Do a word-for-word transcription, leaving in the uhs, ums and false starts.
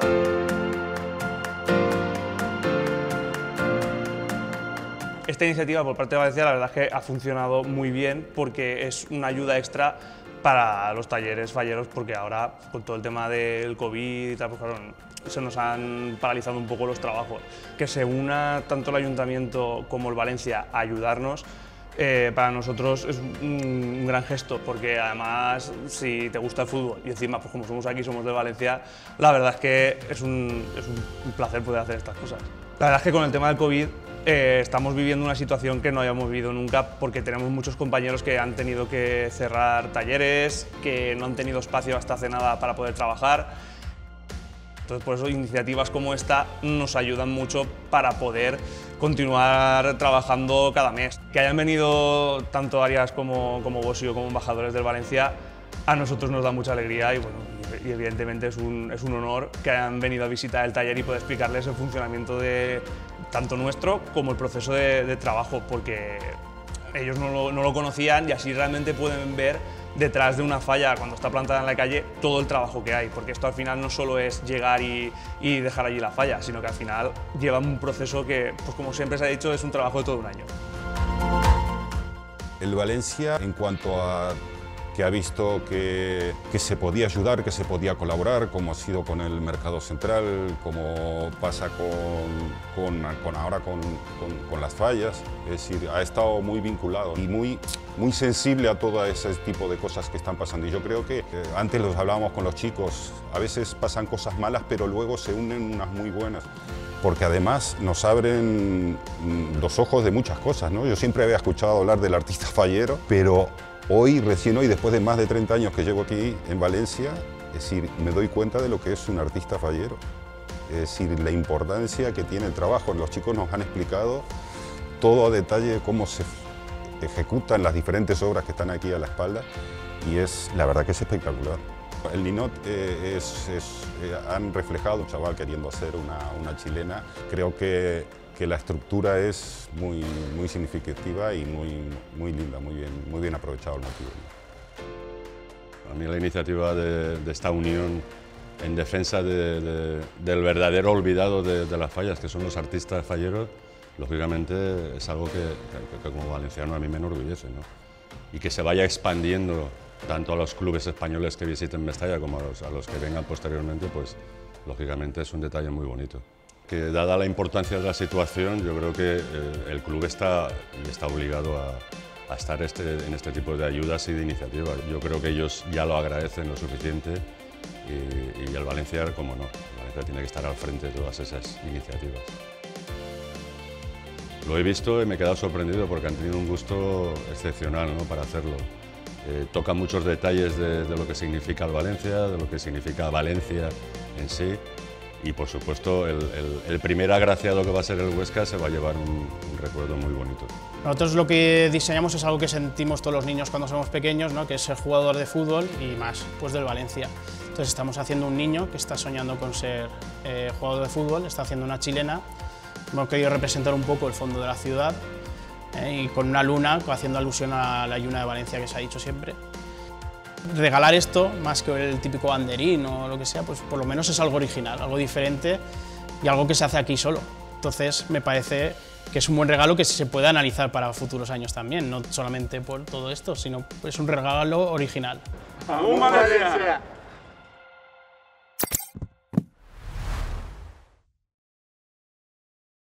Esta iniciativa por parte de Valencia la verdad es que ha funcionado muy bien porque es una ayuda extra para los talleres falleros, porque ahora con todo el tema del COVID y tal, pues claro, se nos han paralizado un poco los trabajos. Que se una tanto el Ayuntamiento como el Valencia a ayudarnos, eh, para nosotros es un, un gran gesto, porque además si te gusta el fútbol y encima pues como somos aquí, somos de Valencia, la verdad es que es un, es un placer poder hacer estas cosas. La verdad es que con el tema del COVID Eh, estamos viviendo una situación que no habíamos vivido nunca, porque tenemos muchos compañeros que han tenido que cerrar talleres, que no han tenido espacio hasta hace nada para poder trabajar. Entonces, por eso iniciativas como esta nos ayudan mucho para poder continuar trabajando cada mes. Que hayan venido tanto Arias como, como Bosio como embajadores del Valencia, a nosotros nos da mucha alegría y, bueno, y evidentemente es un, es un honor que hayan venido a visitar el taller y poder explicarles el funcionamiento de tanto nuestro como el proceso de, de trabajo, porque ellos no lo, no lo conocían y así realmente pueden ver detrás de una falla, cuando está plantada en la calle, todo el trabajo que hay, porque esto al final no solo es llegar y, y dejar allí la falla, sino que al final lleva un proceso que, pues como siempre se ha dicho, es un trabajo de todo un año. El Valencia, en cuanto a que ha visto que, que se podía ayudar, que se podía colaborar, como ha sido con el Mercado Central, como pasa con, con, con ahora con, con, con las fallas. Es decir, ha estado muy vinculado y muy, muy sensible a todo ese tipo de cosas que están pasando. Y yo creo que, eh, antes los hablábamos con los chicos, a veces pasan cosas malas, pero luego se unen unas muy buenas, porque además nos abren los ojos de muchas cosas, ¿no? Yo siempre había escuchado hablar del artista fallero, pero hoy, recién hoy, después de más de treinta años que llevo aquí en Valencia, es decir, me doy cuenta de lo que es un artista fallero. Es decir, la importancia que tiene el trabajo. Los chicos nos han explicado todo a detalle cómo se ejecutan las diferentes obras que están aquí a la espalda y es, la verdad que es espectacular. El Ninot eh, es, es, eh, han reflejado un chaval queriendo hacer una, una chilena. Creo que que la estructura es muy, muy significativa y muy, muy linda, muy bien, muy bien aprovechado el motivo. A mí la iniciativa de, de esta unión en defensa de, de, del verdadero olvidado de, de las fallas, que son los artistas falleros, lógicamente es algo que, que, que como valenciano a mí me enorgullece, ¿no? Y que se vaya expandiendo tanto a los clubes españoles que visiten Mestalla como a los, a los que vengan posteriormente, pues lógicamente es un detalle muy bonito. Que dada la importancia de la situación, yo creo que eh, el club está, está obligado a, a estar este, en este tipo de ayudas y de iniciativas. Yo creo que ellos ya lo agradecen lo suficiente y, y el Valencia, como no, el Valencia tiene que estar al frente de todas esas iniciativas. Lo he visto y me he quedado sorprendido porque han tenido un gusto excepcional, ¿no?, para hacerlo. Eh, tocan muchos detalles de, de lo que significa el Valencia, de lo que significa Valencia en sí. Y por supuesto el, el, el primer agraciado que va a ser el Huesca se va a llevar un, un recuerdo muy bonito. Nosotros lo que diseñamos es algo que sentimos todos los niños cuando somos pequeños, ¿no?, que es ser jugador de fútbol y más, pues del Valencia. Entonces estamos haciendo un niño que está soñando con ser eh, jugador de fútbol, está haciendo una chilena. Hemos querido representar un poco el fondo de la ciudad eh, y con una luna, haciendo alusión a la Lluna de Valencia que se ha dicho siempre. Regalar esto, más que el típico banderín o lo que sea, pues por lo menos es algo original, algo diferente y algo que se hace aquí solo. Entonces me parece que es un buen regalo que se puede analizar para futuros años también, no solamente por todo esto, sino es un regalo original. ¡Vamos, Valencia!